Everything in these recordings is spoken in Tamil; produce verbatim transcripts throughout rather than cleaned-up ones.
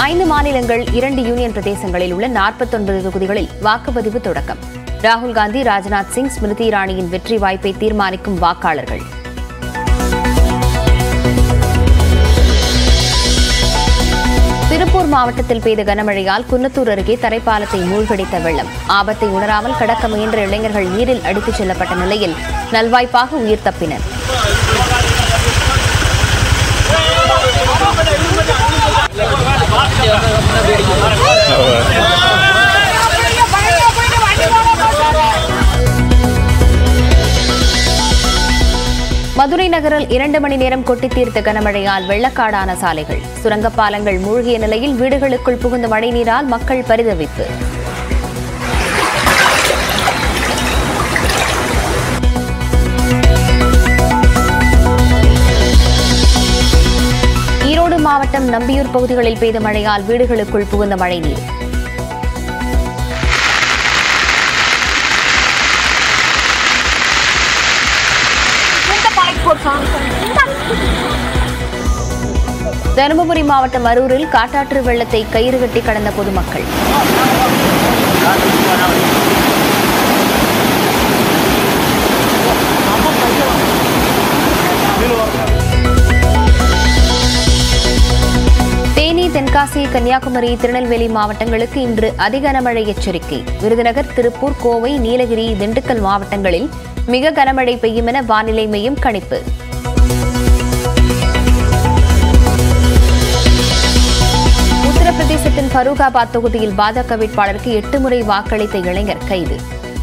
ஐந்து மாநிலங்கள் இரண்டு யூனியன் பிரதேசங்களில் உள்ள நாற்பத்தொன்பது தொகுதிகளில் வாக்குப்பதிவு தொடக்கம். ராகுல் காந்தி, ராஜ்நாத் சிங், ஸ்மிருதி இரானியின் வெற்றி வாய்ப்பை தீர்மானிக்கும் வாக்காளர்கள். திருப்பூர் மாவட்டத்தில் பெய்த கனமழையால் குன்னத்தூர் அருகே தரைப்பாலத்தை மூழ்கடித்த வெள்ளம். ஆபத்தை உணராமல் கடக்க முயன்ற இளைஞர்கள் நீரில் அடித்துச் செல்லப்பட்ட நிலையில் நல்வாய்ப்பாக உயிர் தப்பினர். மதுரை நகரில் இரண்டு மணி நேரம் கொட்டி தீர்த்த கனமழையால் வெள்ளக்காடான சாலைகள். சுரங்கப்பாலங்கள் மூழ்கிய நிலையில் வீடுகளுக்குள் புகுந்த மழைநீரால் மக்கள் பரிதவிப்பு. ஈரோடு மாவட்டம் நம்பியூர் பகுதிகளில் பெய்த மழையால் வீடுகளுக்குள் புகுந்த மழைநீர். தருமபுரி மாவட்டம் அரூரில் காட்டாற்று வெள்ளத்தை கயிறு கட்டி கடந்த பொதுமக்கள். தேனி, தென்காசி, கன்னியாகுமரி, திருநெல்வேலி மாவட்டங்களுக்கு இன்று அதி கனமழை எச்சரிக்கை. விருதுநகர், திருப்பூர், கோவை, நீலகிரி, திண்டுக்கல் மாவட்டங்களில் மிக கனமழை பெய்யும் என வானிலை மையம் கணிப்பு. உத்தரப்பிரதேசத்தின் ஃபரூகாபாத் தொகுதியில் பாஜக வேட்பாளருக்கு எட்டு முறை வாக்களித்த இளைஞர் கைது.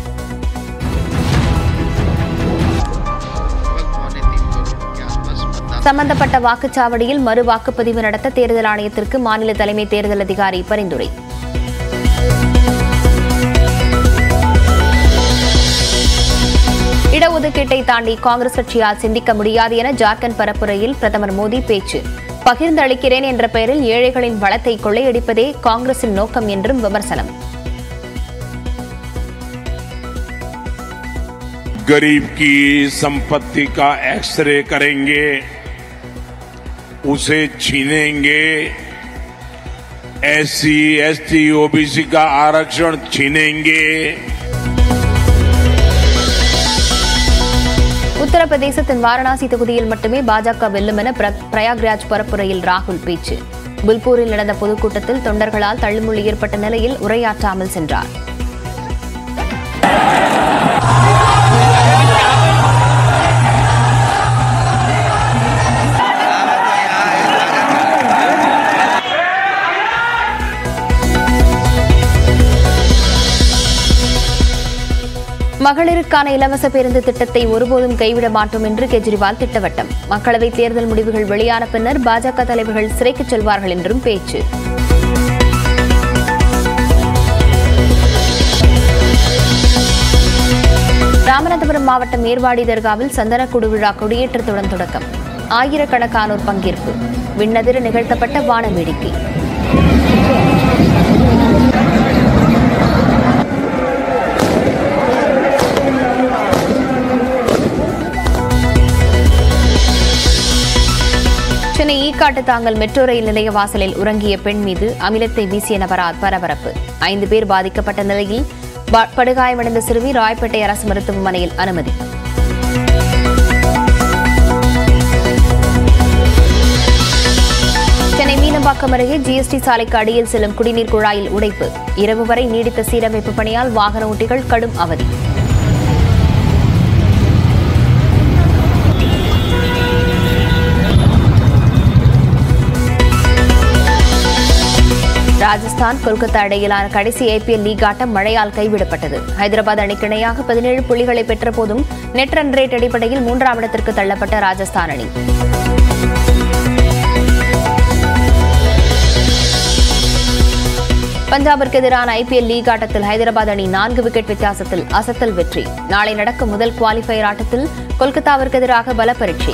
சம்பந்தப்பட்ட வாக்குச்சாவடியில் மறு வாக்குப்பதிவு நடத்த தேர்தல் ஆணையத்திற்கு மாநில தலைமை தேர்தல் அதிகாரி பரிந்துரை. இடஒதுக்கீட்டை தாண்டி காங்கிரஸ் கட்சியால் சிந்திக்க முடியாது என ஜார்க்கண்ட் பரப்புரையில் பிரதமர் மோடி பேச்சு. பகிர்ந்து அளிக்கிறேன் என்ற பெயரில் ஏழைகளின் வளத்தை கொள்ளையடிப்பதே காங்கிரசின் நோக்கம் என்றும் விமர்சனம். गरीब की संपत्ति का एक्सरे करेंगे, उसे छीनेंगे, एससी, एसटी, ओबीसी का आरक्षण छीनेंगे. உத்தரப்பிரதேசத்தின் வாரணாசி தொகுதியில் மட்டுமே பாஜக வெல்லும் என பிரயாக்ராஜ் பரப்புரையில் ராகுல் பேச்சு. புல்பூரில் நடந்த பொதுக்கூட்டத்தில் தொண்டர்களால் தள்ளுமுள்ளு ஏற்பட்ட நிலையில் உரையாற்றாமல் சென்றார். மகளிருக்கான இலவச பேருந்து திட்டத்தை ஒருபோதும் கைவிட மாட்டோம் என்று கெஜ்ரிவால் திட்டவட்டம். மக்களவைத் தேர்தல் முடிவுகள் வெளியான பின்னர் பாஜக தலைவர்கள் சிறைக்கு செல்வார்கள் என்றும் பேச்சு. ராமநாதபுரம் மாவட்டம் ஏர்வாடி தர்காவில் சந்தனக்கூடு விழா கொடியேற்றத்துடன் தொடக்கம். ஆயிரக்கணக்கானோர் பங்கேற்பு. விண்ணதிர நிகழ்த்தப்பட்ட வான வேடிக்கை. சென்னை ஈக்காட்டு தாங்கல் மெட்ரோ ரயில் நிலைய வாசலில் உறங்கிய பெண் மீது அமிலத்தை வீசிய நபரால் பரபரப்பு. ஐந்து பேர் பாதிக்கப்பட்ட நிலையில் படுகாயமடைந்த சிறுமி ராயப்பேட்டை அரசு மருத்துவமனையில் அனுமதி. சென்னை மீனம்பாக்கம் அருகே ஜிஎஸ்டி சாலைக்கு அடியில் செல்லும் குடிநீர் குழாயில் உடைப்பு. இரவு வரை நீடித்த சீரமைப்பு பணியால் வாகன ஓட்டிகள் கடும் அவதி. ராஜஸ்தான், கொல்கத்தா இடையிலான கடைசி ஐபிஎல் லீக் ஆட்டம் மழையால் கைவிடப்பட்டது. ஹைதராபாத் அணிக்கு இணையாக பதினேழு புள்ளிகளை பெற்ற போதும் நெட் ரன் ரேட் அடிப்படையில் மூன்றாம் இடத்திற்கு தள்ளப்பட்ட ராஜஸ்தான் அணி. பஞ்சாபிற்கு எதிரான ஐபிஎல் லீக் ஆட்டத்தில் ஹைதராபாத் அணி நான்கு விக்கெட் வித்தியாசத்தில் அசத்தல் வெற்றி. நாளை நடக்கும் முதல் குவாலிஃபயர் ஆட்டத்தில் கொல்கத்தாவிற்கு எதிராக பல பரீட்சை.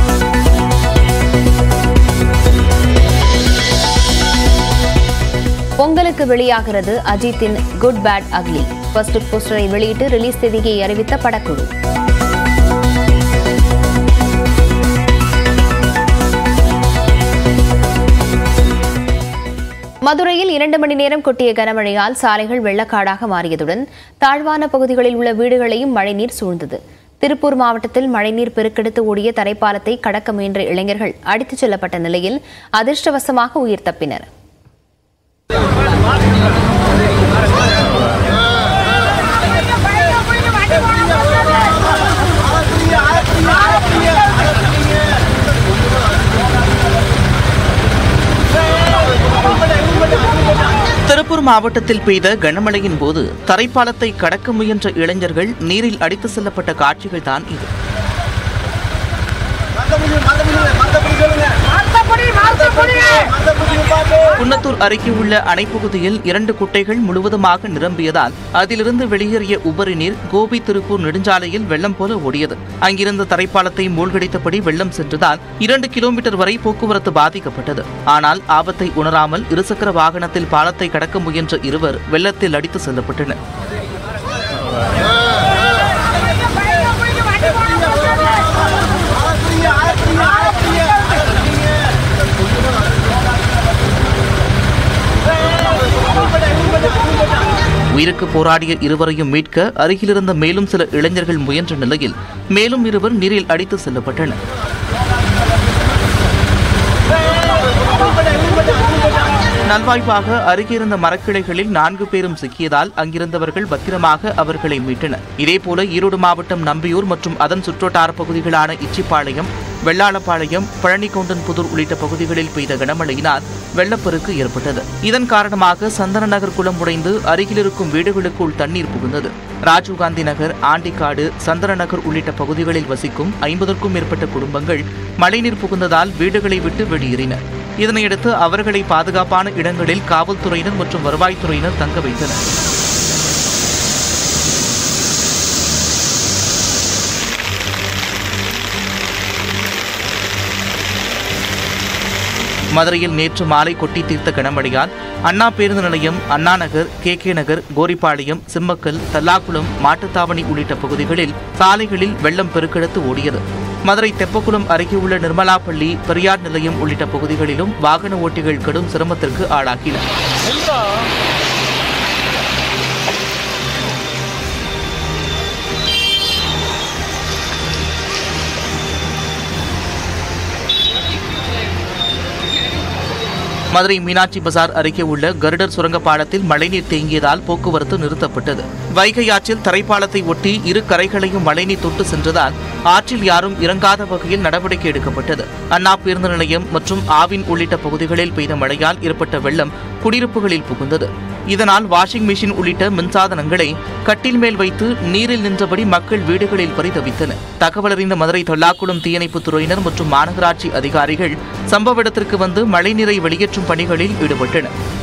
பொங்கலுக்கு வெளியாகிறது அஜித்தின் good bad ugly. First look போஸ்டரை வெளியிட்டு ரிலீஸ் தேதியை அறிவித்த படக்குழு. மதுரையில் இரண்டு மணி நேரம் கொட்டிய கனமழையால் சாலைகள் வெள்ளக்காடாக மாறியதுடன் தாழ்வான பகுதிகளில் உள்ள வீடுகளையும் மழைநீர் சூழ்ந்தது. திருப்பூர் மாவட்டத்தில் மழைநீர் பெருக்கெடுத்து ஓடிய தரைப்பாலத்தை கடக்க முயன்ற இளைஞர்கள் அடித்துச் செல்லப்பட்ட நிலையில் அதிர்ஷ்டவசமாக உயிர் தப்பினர். திருப்பூர் மாவட்டத்தில் பெய்த கனமழையின் போது தரைப்பாலத்தை கடக்க முயன்ற இளைஞர்கள் நீரில் அடித்து செல்லப்பட்ட காட்சிகள் தான் இது. குன்னத்தூர் அருகே உள்ள அணைப்பகுதியில் இரண்டு குட்டைகள் முழுவதுமாக நிரம்பியதால் அதிலிருந்து வெளியேறிய உபரி நீர் கோபி திருப்பூர் நெடுஞ்சாலையில் வெள்ளம் போல ஓடியது. அங்கிருந்த தரைப்பாலத்தை மூழ்கடித்தபடி வெள்ளம் சென்றதால் இரண்டு கிலோமீட்டர் வரை போக்குவரத்து பாதிக்கப்பட்டது. ஆனால் ஆபத்தை உணராமல் இருசக்கர வாகனத்தில் பாலத்தை கடக்க முயன்ற இருவர் வெள்ளத்தில் அடித்து செல்லப்பட்டனர். உயிருக்கு போராடிய இருவரையும் மீட்க அருகிலிருந்த மேலும் சில இளைஞர்கள் முயன்ற நிலையில் மேலும் இருவர் நீரில் அடித்து செல்லப்பட்டனர். நல்வாய்ப்பாக அருகிருந்த மரக்கிளைகளில் நான்கு பேரும் சிக்கியதால் அங்கிருந்தவர்கள் பத்திரமாக அவர்களை மீட்டனர். இதேபோல ஈரோடு மாவட்டம் நம்பியூர் மற்றும் அதன் சுற்றுவட்டார பகுதிகளான இச்சிப்பாளையம், வெள்ளாளப்பாளையம், பழனிகவுண்டன்புதூர் உள்ளிட்ட பகுதிகளில் பெய்த கனமழையினால் வெள்ளப்பெருக்கு ஏற்பட்டது. இதன் காரணமாக சந்தன நகர் குளம் உடைந்து அருகிலிருக்கும் வீடுகளுக்குள் தண்ணீர் புகுந்தது. ராஜீவ்காந்தி நகர், ஆண்டிக்காடு, சந்தன நகர் உள்ளிட்ட பகுதிகளில் வசிக்கும் ஐம்பதற்கும் மேற்பட்ட குடும்பங்கள் மழைநீர் புகுந்ததால் வீடுகளை விட்டு வெளியேறின. இதனையடுத்து அவர்களை பாதுகாப்பான இடங்களில் காவல்துறையினர் மற்றும் வருவாய்த்துறையினர் தங்க வைத்தனர். மதுரையில் நேற்று மாலை கொட்டி தீர்த்த கனமழையால் அண்ணா பேருந்து நிலையம், அண்ணா நகர், கே கே நகர், கோரிப்பாளையம், சிம்மக்கல், தல்லாக்குளம், மாட்டுத்தாவணி உள்ளிட்ட பகுதிகளில் சாலைகளில் வெள்ளம் பெருக்கெடுத்து ஓடியது. மதுரை தெப்பக்குளம் அருகே உள்ள நிர்மலாப்பள்ளி, பெரியார் நிலையம் உள்ளிட்ட பகுதிகளிலும் வாகன ஓட்டிகள் கடும் சிரமத்திற்கு ஆளாகினர். மதுரை மீனாட்சி பசார் அருகே உள்ள கருடர் சுரங்கப்பாலத்தில் மழைநீர் தேங்கியதால் போக்குவரத்து நிறுத்தப்பட்டது. வைகை ஆற்றில் தரைப்பாலத்தை ஒட்டி இரு கரைகளையும் மழைநீர் தொட்டு சென்றதால் ஆற்றில் யாரும் இறங்காத வகையில் நடவடிக்கை எடுக்கப்பட்டது. அண்ணா பேருந்து நிலையம் மற்றும் ஆவின் உள்ளிட்ட பகுதிகளில் பெய்த மழையால் ஏற்பட்ட வெள்ளம் குடியிருப்புகளில் புகுந்தது. இதனால் வாஷிங் மிஷின் உள்ளிட்ட மின்சாதனங்களை கட்டில் மேல் வைத்து நீரில் நின்றபடி மக்கள் வீடுகளில் பரிதவித்தனர். தகவலறிந்த மதுரை தொல்லாக்குளம் தீயணைப்புத் துறையினர் மற்றும் மாநகராட்சி அதிகாரிகள் சம்பவ இடத்திற்கு வந்து மழைநீரை வெளியேற்றும் பணிகளில் ஈடுபட்டனர்.